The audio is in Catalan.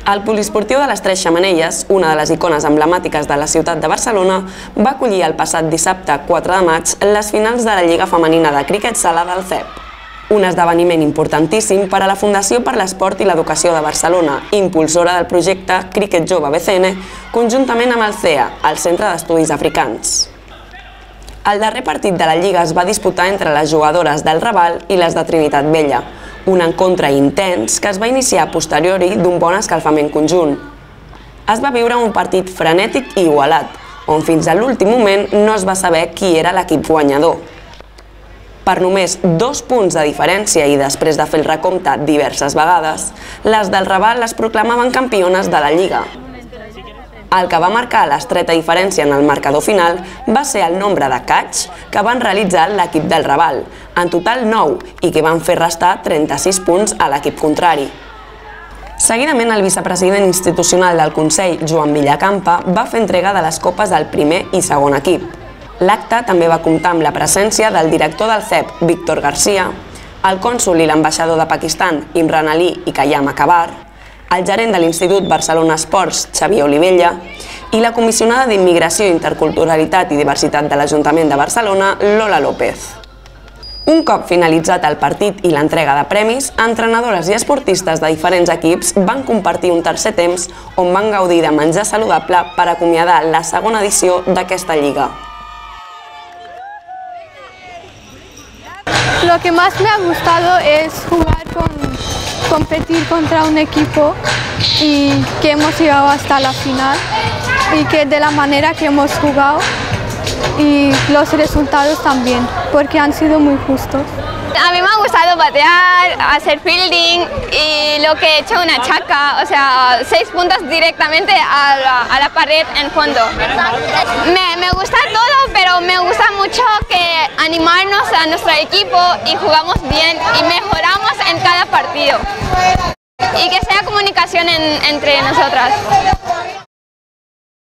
El poliesportiu de les Tres Xemeneies, una de les icones emblemàtiques de la ciutat de Barcelona, va acollir el passat dissabte 4 de maig les finals de la Lliga Femenina de Críquet Sala del CEP. Un esdeveniment importantíssim per a la Fundació per l'Esport i l'Educació de Barcelona, impulsora del projecte Críquet Jove BCN, conjuntament amb el CEA, el Centre d'Estudis Africans. El darrer partit de la Lliga es va disputar entre les jugadores del Raval i les de Trinitat Vella, un encontre intens que es va iniciar a posteriori d'un bon escalfament conjunt. Es va viure un partit frenètic i igualat, on fins a l'últim moment no es va saber qui era l'equip guanyador. Per només 2 punts de diferència i després de fer el recompte diverses vegades, les del Raval es proclamaven campiones de la Lliga. El que va marcar l'estreta diferència en el marcador final va ser el nombre de catch que van realitzar l'equip del Raval, en total 9, i que van fer restar 36 punts a l'equip contrari. Seguidament, el vicepresident institucional del Consell, Joan Villacampa, va fer entrega de les copes del primer i segon equip. L'acte també va comptar amb la presència del director del CEP, Víctor García, el cònsol i l'ambaixador de Pakistan, Imran Ali i Kayam Akabar, el gerent de l'Institut Barcelona Esports, Xavier Olivella, i la comissionada d'Immigració, Interculturalitat i Diversitat de l'Ajuntament de Barcelona, Lola López. Un cop finalitzat el partit i l'entrega de premis, entrenadores i esportistes de diferents equips van compartir un tercer temps on van gaudir de menjar saludable per acomiadar la segona edició d'aquesta lliga. Lo que más me ha gustado es competir contra un equipo y que hemos llegado hasta la final y que de la manera que hemos jugado y los resultados también, porque han sido muy justos. A mí me ha gustado batear, hacer fielding y lo que he hecho una chaca, o sea, 6 puntos directamente a la pared en fondo. Me gusta todo, pero me gusta mucho que animarnos a nuestro equipo y jugamos bien y mejoramos en cada partido. Y que sea comunicación entre nosotras.